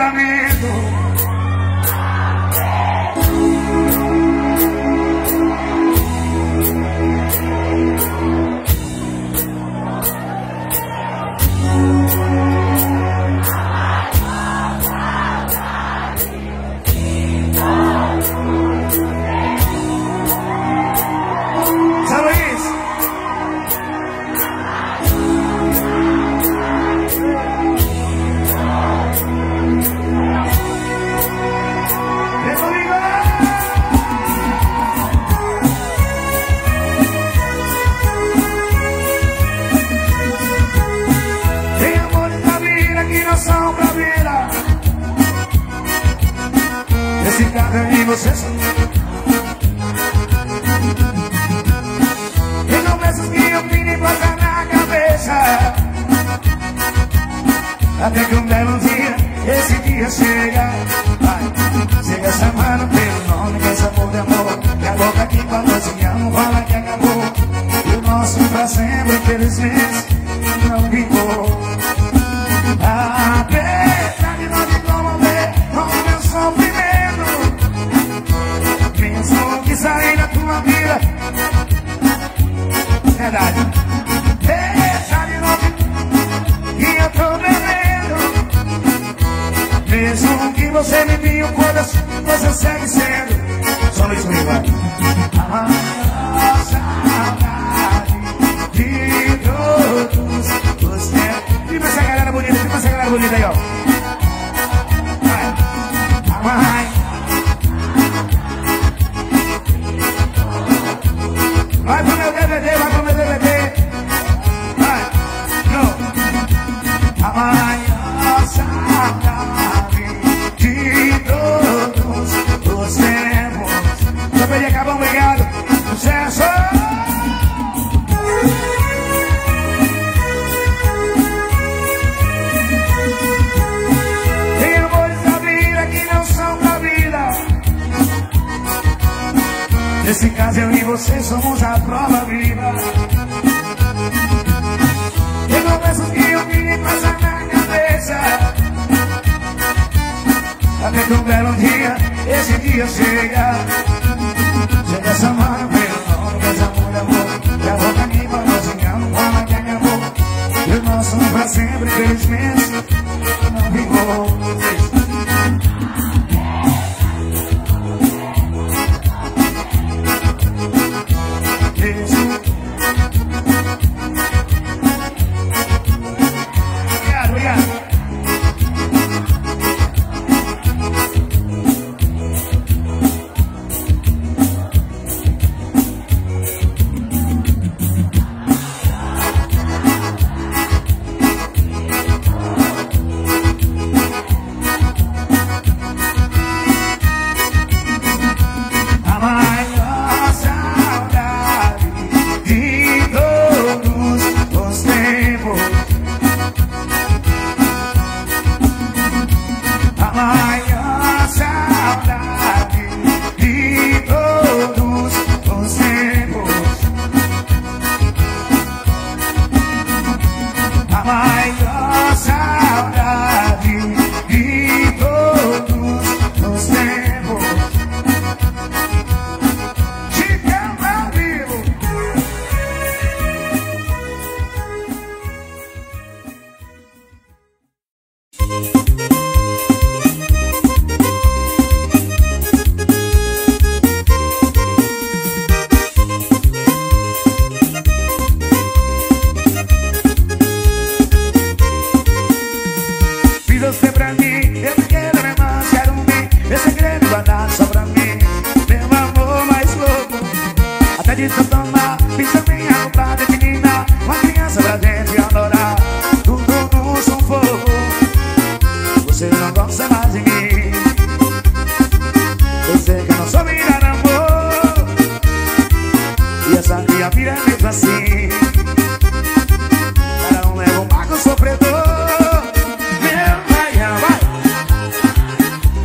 lamento. Você tem conversas que eu vi nem passar na cabeça, até que um belo dia, esse dia chega. Vai, chega chamando pelo nome, que esse amor de amor, que a boca que falou te amo, fala que acabou. E o nosso pra sempre, infelizmente, não ficou. Apesar de não te comover com o meu sofrimento, que sair da tua vida, verdade. Deixa de novo que eu tô bebendo. Mesmo que você me viu quando você segue sendo. Só isso aí, vai. A saudade de todos os tempos. Viva essa galera bonita, viva essa galera bonita aí, ó. Vai. Vai pro meu DVD, vai pro meu DVD. Vai, não. Amanhã saudade de todos os tempos. Só perdi, acabou, obrigado. Sucesso! Tem amores da vida que não são da vida. Nesse caso eu e você somos a prova viva. Tem conversas que eu vi passar na cabeça, até que um belo dia, esse dia chega. Chega chamando pelo nome, que esse amor de amor, que a boca me falou assim, não fala que acabou. E o nosso pra sempre, infelizmente, não ficou.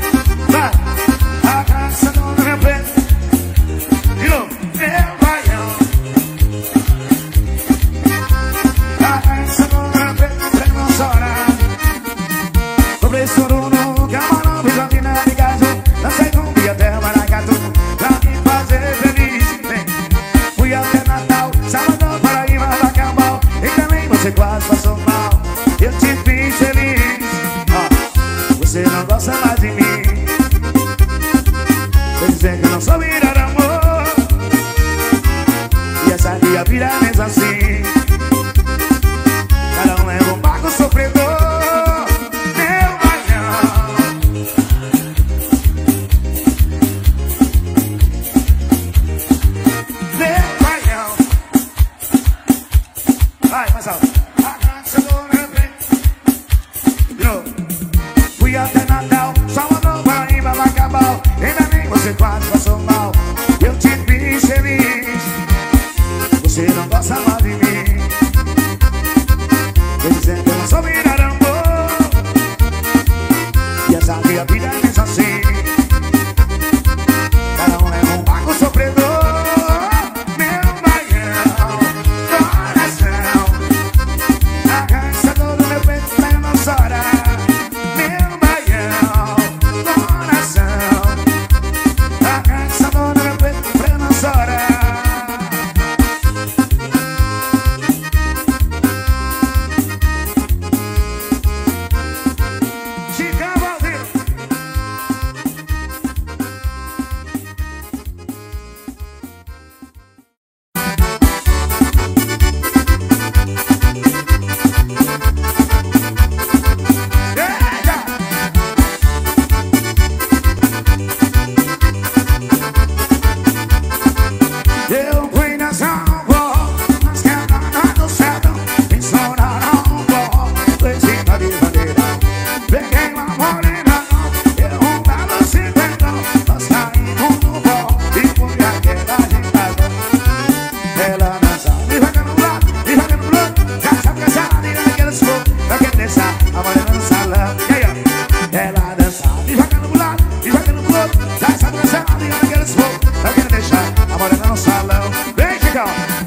Meu baião, garça do meu peito. Fui até Natal, Salvador, Paraíba, Bacabal. Ainda nem você quase passou mal. Eu te fiz feliz. Você não gosta mais de mim. Eu dizendo que eu não sou virarambo. E essa minha vida é mesmo assim. Cada um é um baco sofredor. Meu baião, coração, arranca todo meu peito pra eu não chorar. Meu baião, coração, arranca todo meu peito pra eu não chorar. Eu fui na Salvador, mas que nada do sertão. Estouraram um pó, leite de bandeira. Peguei uma morena, eu um belo cinquentão. Nós caímos no pó e fui aquela agitada. Ela dançava e vai no lado, e vai no lado. Já sabe cansada e naquele esforço, naquele deixar a morena no salão. E aí, ó, ela dançava e vai no lado, e vai no lado. Já sabe cansada e naquele esforço, naquele deixar a morena no salão. Vem, Chicão!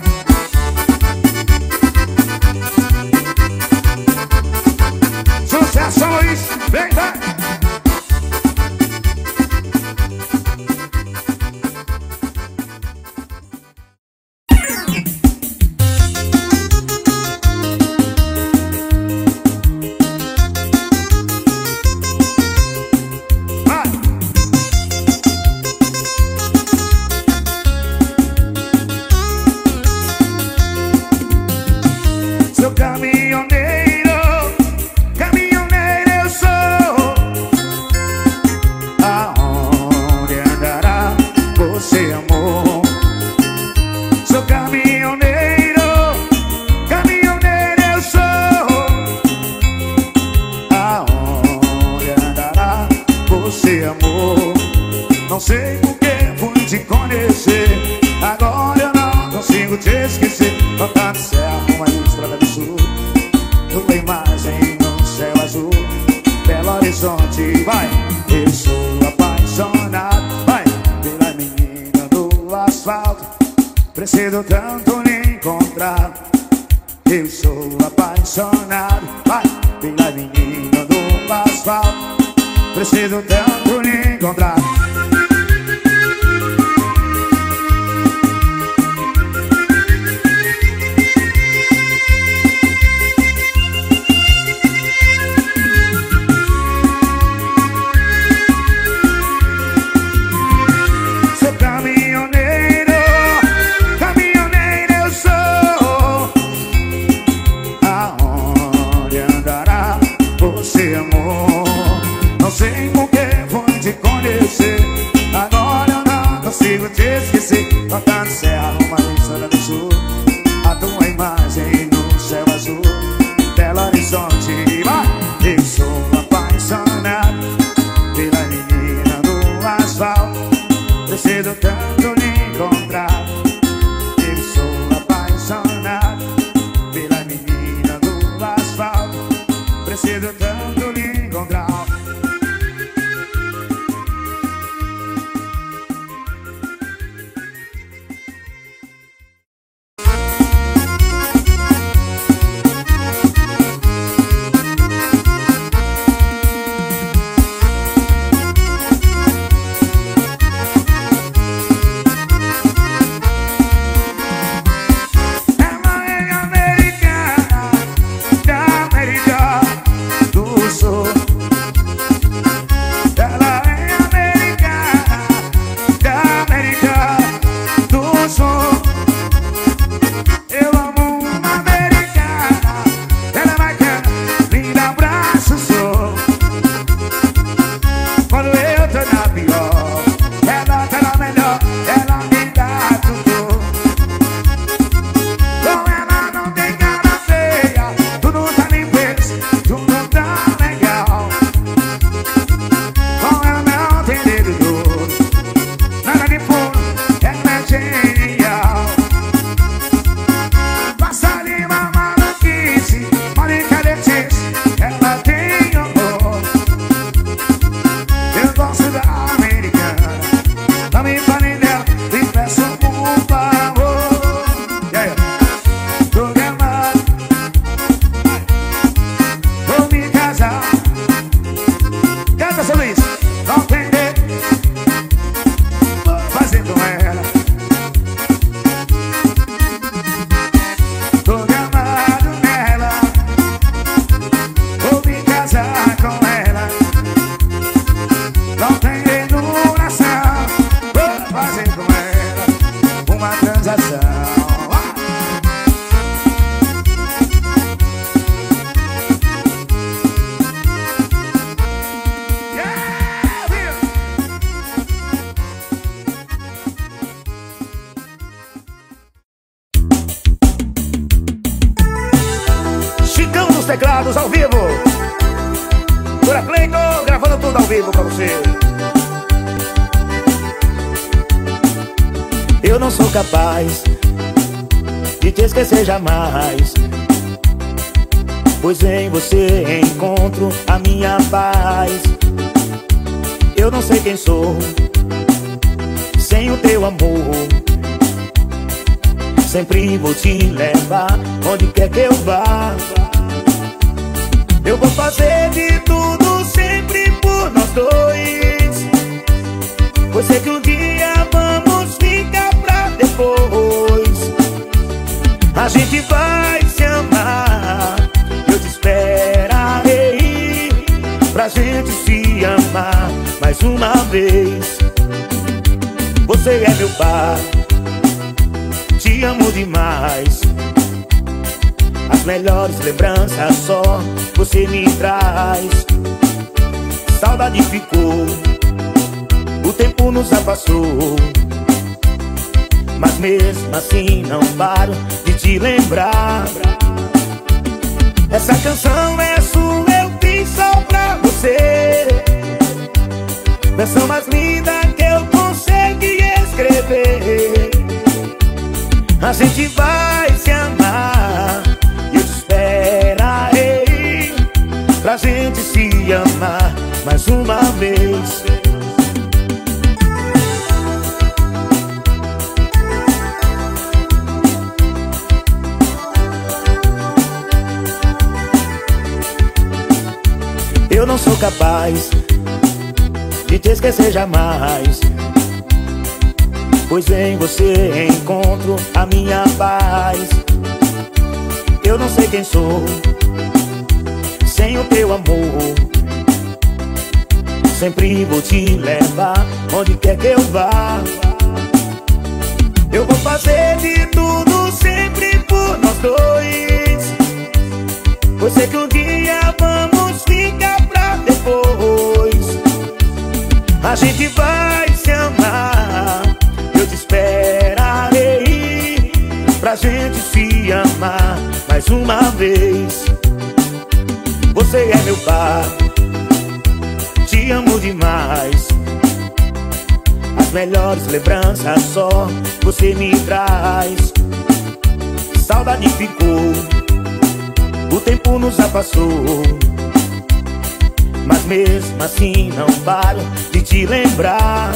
Sucesso, Luiz! Vem, vai! Sou caminhoneiro, caminhoneiro eu sou. Aonde andará você, amor? Sou caminhoneiro, caminhoneiro eu sou. Aonde andará você, amor? Não sei por que fui te conhecer. Agora eu não consigo te esquecer. Voltar do céu, uma estrada do sul, tua imagem no céu azul, Belo Horizonte, vai. Eu sou apaixonado, vai, pela menina do asfalto. Preciso tanto lhe encontrar. Eu sou apaixonado, vai, pela menina do asfalto. Preciso tanto lhe encontrar. Agora eu não consigo te esquecer. Tocando serra, uma estrada do sul, a tua imagem no céu azul, Belo Horizonte, vai. Eu sou apaixonado pela menina do asfalto. Preciso tanto lhe encontrar. Eu sou apaixonado pela menina do asfalto. Preciso tanto lhe encontrar. Ela é americana, da América do teclados ao vivo. Dura Cleiton, gravando tudo ao vivo pra você. Eu não sou capaz de te esquecer jamais, pois em você encontro a minha paz. Eu não sei quem sou sem o teu amor. Sempre vou te levar onde quer que eu vá. Eu vou fazer de tudo sempre por nós dois, pois sei que um dia vamos ficar pra depois. A gente vai se amar, eu te esperarei pra gente se amar mais uma vez. Você é meu par, te amo demais. As melhores lembranças só você me traz. Saudade ficou, o tempo nos passou, mas mesmo assim não paro de te lembrar. Essa canção é sua, eu fiz só pra você. Versão mais linda que eu consegui escrever. A gente vai se amar, eu te esperarei pra gente se amar mais uma vez. Eu não sou capaz de te esquecer jamais, pois em você encontro a minha paz. Eu não sei quem sou sem o teu amor. Sempre vou te levar onde quer que eu vá. Eu vou fazer de tudo sempre por nós dois, pois sei que um dia vamos ficar pra depois. A gente vai se amar, eu te esperarei pra gente se amar mais uma vez. Você é meu par, te amo demais. As melhores lembranças só você me traz. Saudade ficou, o tempo nos passou, mas mesmo assim não paro de te lembrar.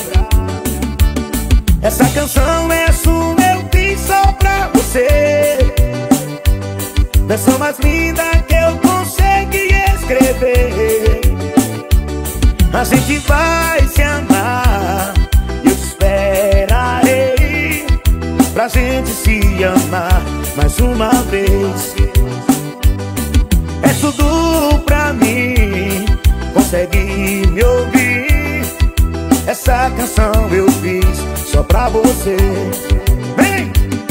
Essa canção é sua, eu fiz só pra você. Versão mais linda que eu consegui escrever. A gente vai se amar, eu te esperarei pra gente se amar mais uma vez. É tudo pra mim, consegue me ouvir. Essa canção eu fiz só pra você. Vem!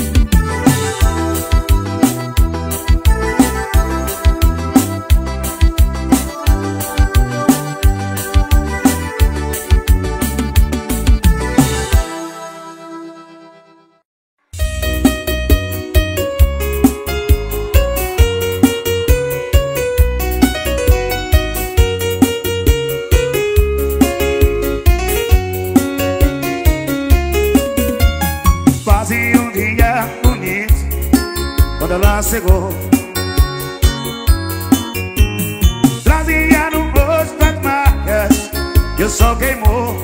Ela chegou, trazia no rosto as marcas que o sol queimou.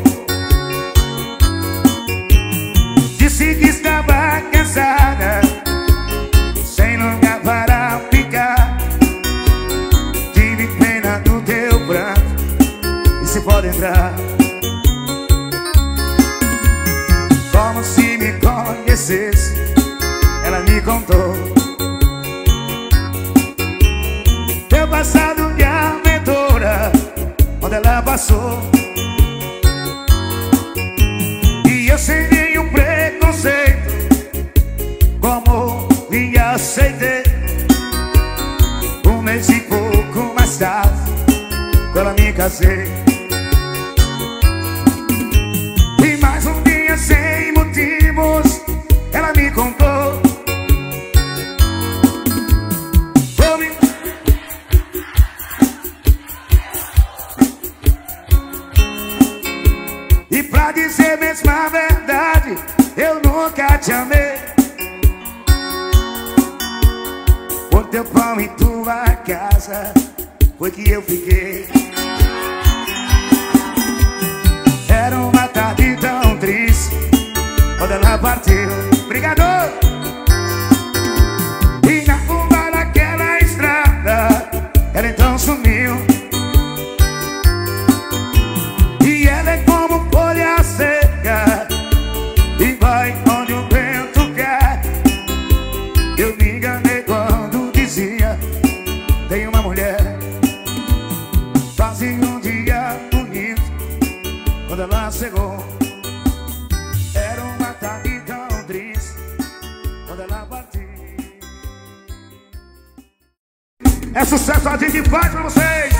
Disse que estava cansada, sem lugar para ficar. Tive pena do teu pranto, e se pode entrar. Como se me conhecesse, ela me contou teu passado de aventura, onde ela passou. E eu sem nenhum preconceito, como me aceitei. Um mês e pouco mais tarde, com ela me casei. E mais um dia sem motivos, ela me contou. sabe, eu nunca te amei. Por teu pão em tua casa foi que eu fiquei. Era uma tarde tão triste quando ela partiu. Obrigado! E na curva daquela estrada ela então sumiu. E ela é como folha seca e vai onde o vento quer. Eu me enganei quando dizia tem uma mulher. Fazia um dia bonito quando ela chegou. Era uma tarde tão triste quando ela partiu. É sucesso, a gente faz pra vocês.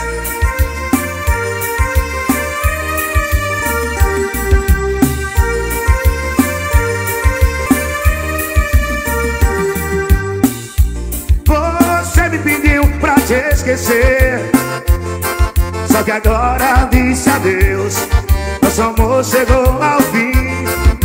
Você me pediu pra te esquecer, só que agora disse adeus. Nosso amor chegou ao fim.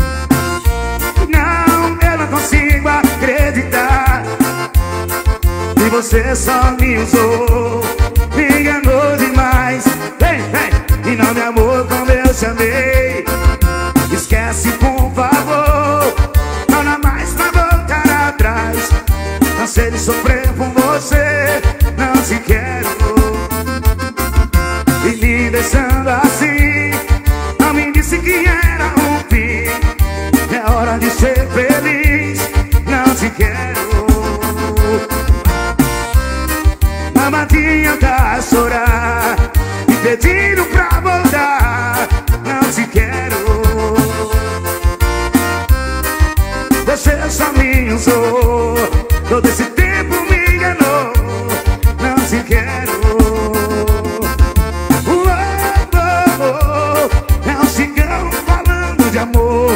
Não, eu não consigo acreditar que você só me usou, me enganou demais. Vem, vem, e não me amou como eu te amei. Esquece, por favor, não dá mais pra voltar atrás. Cansei de sofrer por você, não te quero. E me deixando assim, não me disse que era um fim. É hora de ser feliz, não te quero. Não adianta chorar, me pedindo pra voltar, não te quero. Você só me usou, todo esse tempo me enganou, não te quero. Não ficam falando de amor,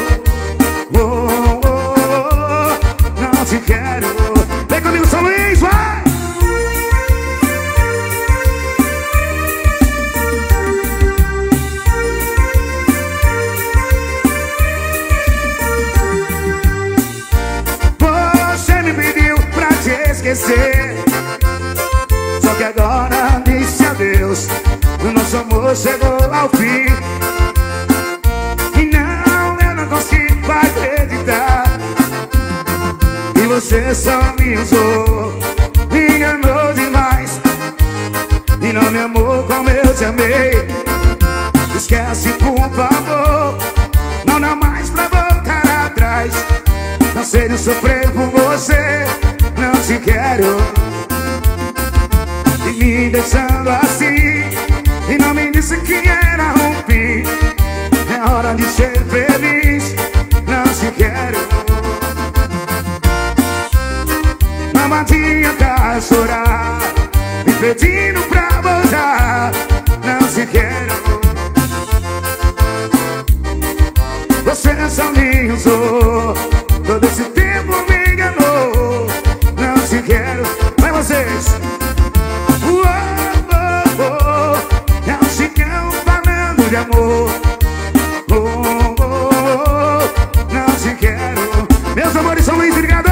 não te quero. Vem comigo, São Luís, vai! Você me pediu pra te esquecer, só que agora disse adeus. O nosso amor chegou ao fim. E não, eu não consigo acreditar que você só me usou, me enganou demais. E não me amou como eu te amei. Esquece, por favor, não dá mais pra voltar atrás. Não sei de sofrer por você, não te quero. E me deixando assim, e não me disse que era um fim. É hora de ser feliz, não te quero. Não adianta chorar, me pedindo pra voltar, não te quero. Você só me usou, todo esse tempo me enganou, não te quero. Vai vocês! Não ficam falando de amor, não te quero. Meus amores, São Luís, obrigado!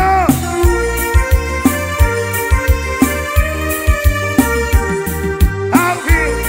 Ao vivo!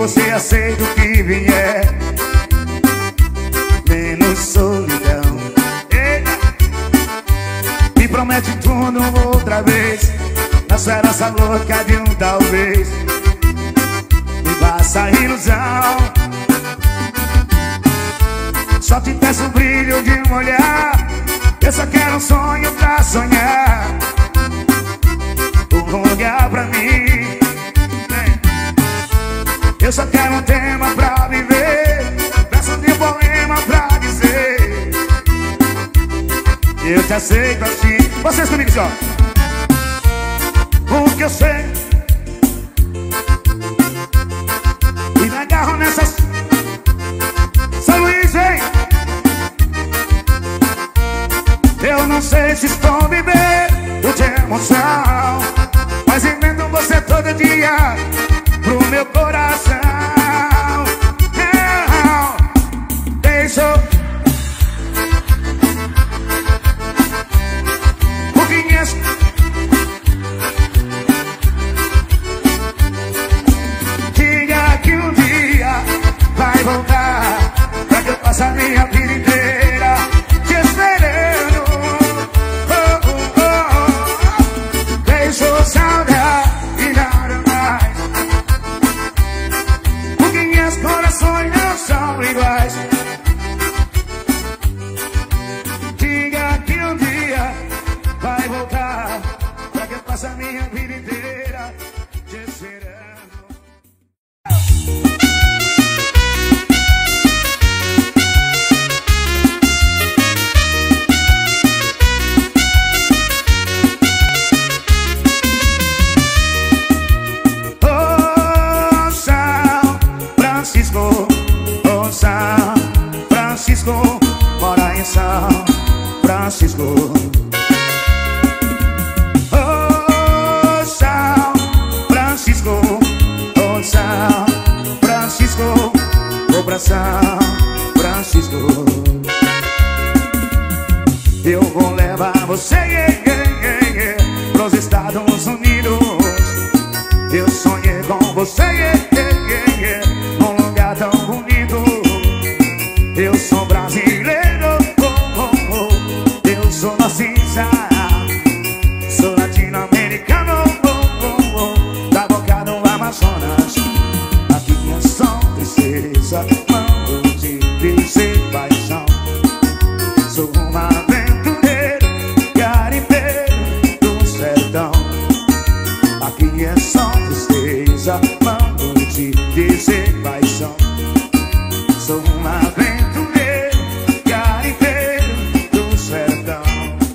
você aceita o que vier, menos solidão. Eita! Me promete tudo outra vez, na esperança louca de um talvez. Me passa a ilusão, só te peço o brilho de um olhar. Eu só quero um sonho pra sonhar, um lugar pra mim. Eu só quero um tema pra viver, peço de um poema pra dizer eu te aceito assim. Vocês comigo, só. O que eu sei e me agarro nessas. São Luís, hein? Eu não sei se estou vivendo de emoção, mas invento você todo dia pro meu coração. Deixou o que diga que um dia vai voltar, pra que eu passe a minha vida inteira te esperando. Deixou saudade e nada mais, porque meus corações não são iguais. Diga que um dia vai voltar, pra que eu passe a minha vida inteira te esperando. Oh, São Francisco, mora em São Francisco. Oh, São Francisco, oh, São Francisco, vou pra São Francisco. Eu vou levar você pros Estados Unidos. Eu sonhei com você num lugar tão bonito. Eu sou brasileiro, eu sou narcisa, sou latino-americano, da boca do Amazonas. Aqui é só tristeza, mando de dizer paixão. Sou um aventureiro, garimpeiro do sertão. Aqui é só tristeza, mando de dizer paixão. Sou um aventureiro, garimpeiro do sertão.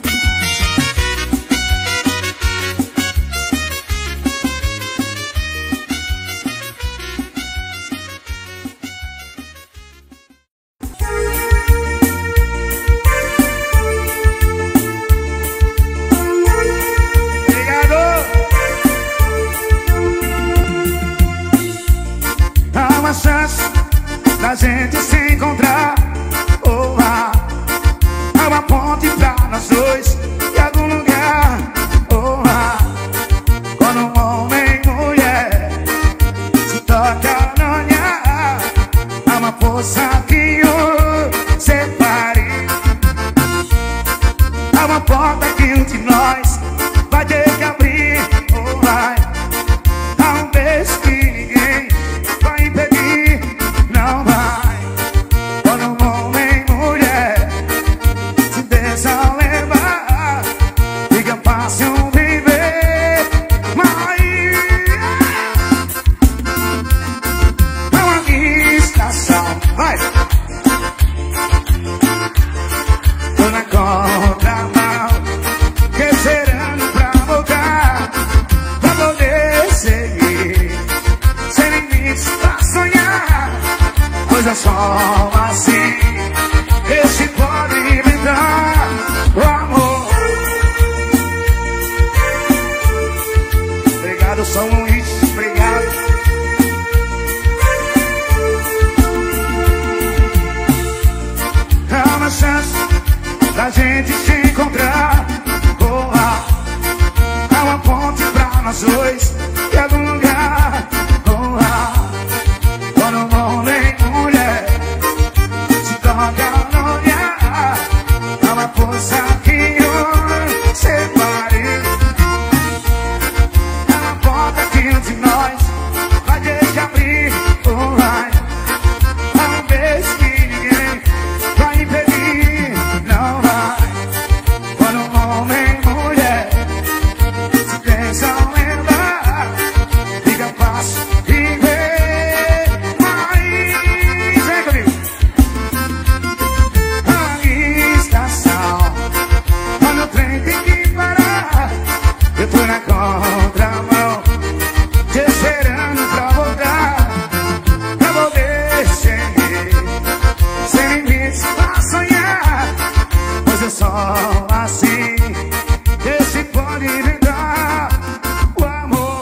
Obrigado! Há uma chance da gente se encontrar. Oh, há uma ponte pra nós dois em algum lugar. Oh, quando um homem e mulher se toca no olhar, há uma força que o separe. Há uma porta que um de nós vai ter que abrir. Oh, há um beijo que ninguém vai impedir. Não vai. Quando um homem e mulher se deixam levar, fica fácil viver. Mas é uma distração. Vai! Tô na contramão, esperando pra voltar, pra poder seguir, sem limites pra sonhar. Coisa só assim, esse pode me dar o amor. Obrigado, São Luís, obrigado. Há uma chance da gente se encontrar. Oh, há uma ponte pra nós dois em algum lugar. Oh, só assim que se pode inventar o amor.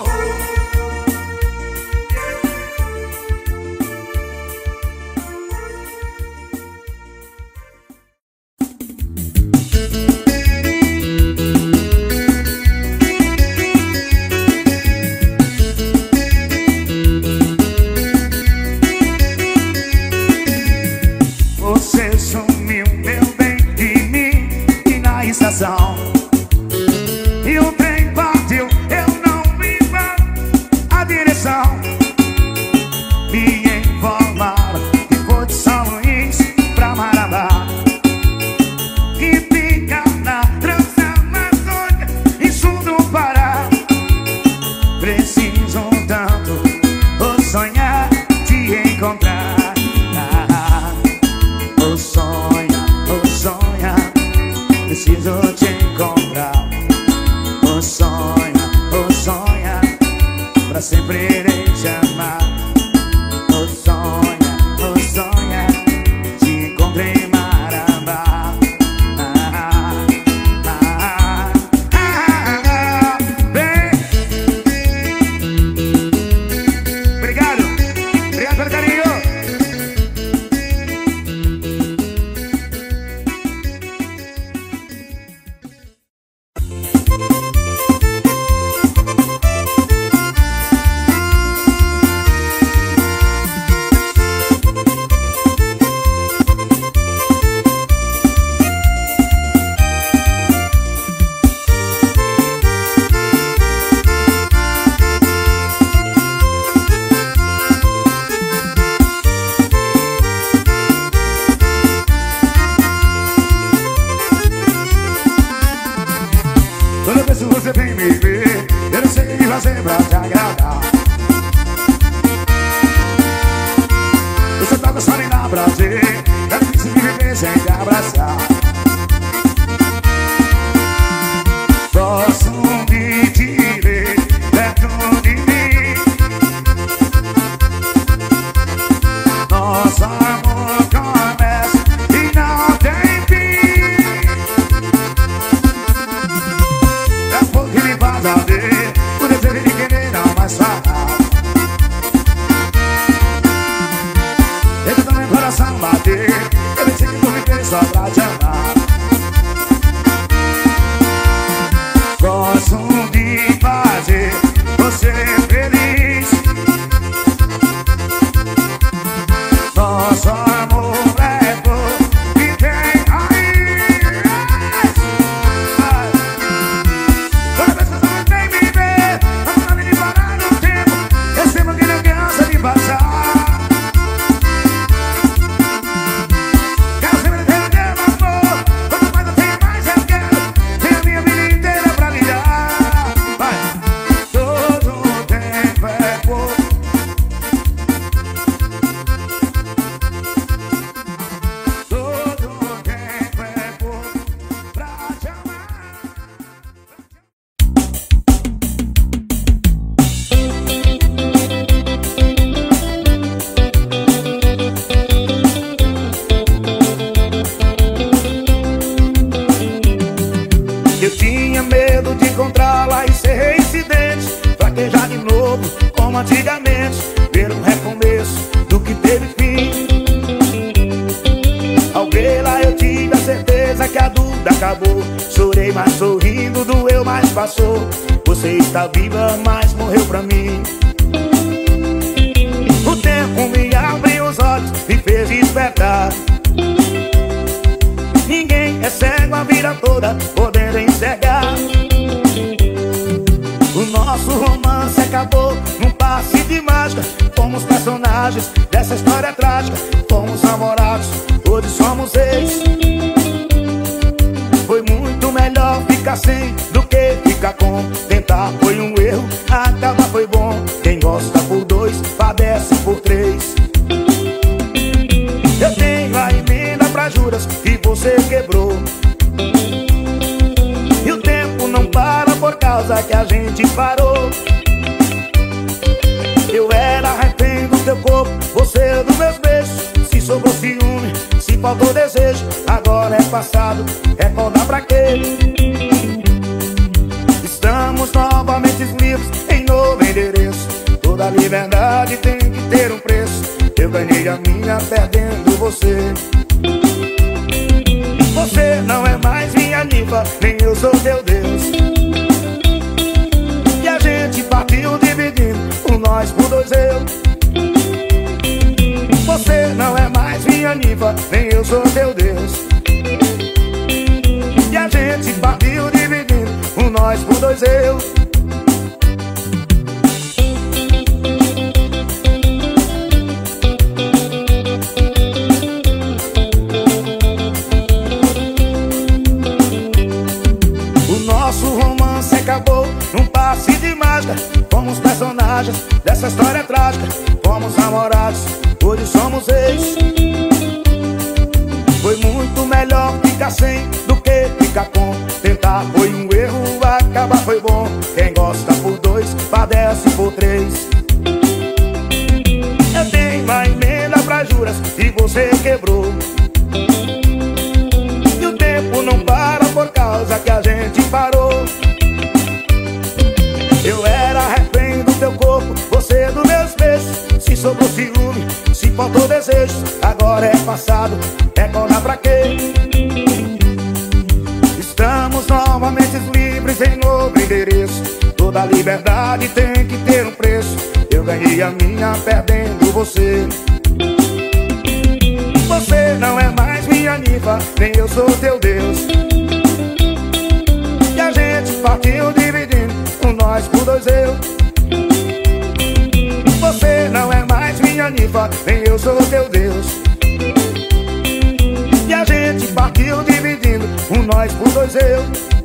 Você sumiu, meu bem, de mim e na estação. E o trem partiu, eu não vi a direção. Me informaram que foi de São Luís pra Marabá, que fica na Transamazônica, em sul do Pará. Preciso tanto vou sonhar te encontrar. Preciso te encontrar. Oh sonha, pra sempre irei te amar. Oh sonha, te encontrei em Marabá. Vem. Obrigado pelo carinho. Toda vez que você vem me ver, eu não sei o que fazer pra te agradar. Você tá gostando e dá prazer, é difícil de viver sem te abraçar. Gosto de te ver perto de mim. Nosso amor começa e não tem fim. É pouco que me faz arder, o desejo de querer não mais falar. Deixa também o coração bater, eu pensei que vou viver só pra te amar. Gosto de fazer você feliz. Nosso amor é bom e tem raiz. Toda vez que você vem me ver, não sabe de parar no tempo. Esse tempo que não cansa de passar. Quero sempre ter o teu amor. Quanto mais eu tenho, mais eu quero. Tenho a minha vida inteira pra me dar. Vai. Todo tempo é pouco. Todo tempo é pouco pra te amar. Eu tinha medo de encontrá-la e ser reincidente, fraquejar de novo como antigamente, ver um recomeço do que teve fim. Ao vê-la eu tive a certeza que a dúvida acabou. Chorei, mas sorrindo, doeu, mas passou. Você está viva, mas morreu pra mim. O tempo me abriu os olhos, me fez despertar. Ninguém é cego a vida toda, podendo enxergar. O nosso romance acabou num passe de mágica. Fomos personagens dessa história trágica. Fomos namorados, hoje somos ex. Foi muito melhor ficar sem do que ficar com. Tentar foi um erro, acabar foi bom. Quem gosta por dois, padece por três. Eu tenho a emenda pra juras que você quebrou. E o tempo não para por causa que a gente parou. Eu era refém do teu corpo, você dos meus beijos. Se sobrou ciúme, se faltou desejo, desejo, agora é passado, recordar pra quê? Estamos novamente livres em novo endereço. Toda liberdade tem que ter um preço. Eu ganhei a minha perdendo você. Você não é mais minha ninfa, nem eu sou teu Deus. E a gente partiu dividindo o nós por dois eu. Você não é mais minha ninfa, nem eu sou teu Deus. E a gente partiu dividindo o nós por dois eu. O nosso romance acabou num passe de mágica. Fomos personagens dessa história trágica. Fomos namorados, hoje somos ex. Foi muito melhor ficar sem do que ficar com. Tentar foi um erro, acabar foi bom. Quem gosta por dois, padece por três. Eu tenho uma emenda pra juras e você quebrou. E o tempo não para por causa que a gente parou. Eu era refém do teu corpo, você dos meus beijos. Se sobrou ciúme, se faltou desejo, agora é passado, recordar pra quê? Estamos novamente livres em novo endereço. Toda liberdade tem que ter um preço. Eu ganhei a minha perdendo você. Você não é mais minha ninfa, nem eu sou teu Deus. E a gente partiu dividindo o nós por dois eu. Você não é mais minha ninfa, nem eu sou teu Deus. E a gente partiu dividindo o nós por dois eu.